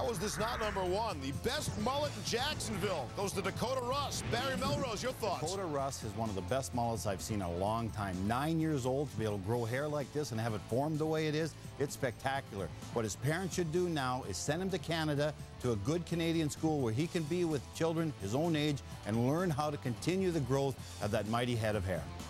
How is this not number one? The best mullet in Jacksonville goes to Dakota Russ. Barry Melrose, your thoughts? Dakota Russ is one of the best mullets I've seen in a long time. 9 years old, to be able to grow hair like this and have it formed the way it is, it's spectacular. What his parents should do now is send him to Canada to a good Canadian school where he can be with children his own age and learn how to continue the growth of that mighty head of hair.